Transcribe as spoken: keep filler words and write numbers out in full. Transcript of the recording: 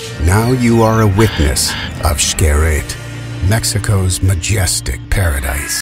Now you are a witness of Xcaret, Mexico's majestic paradise.